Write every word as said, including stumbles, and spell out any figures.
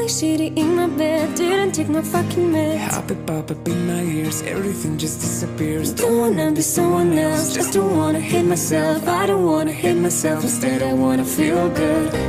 shitty in my bed, didn't take my fucking meds. Pop it, pop up in my ears, everything just disappears. Don't wanna be someone else, just don't wanna hate myself. I don't wanna hate myself, instead I wanna feel good.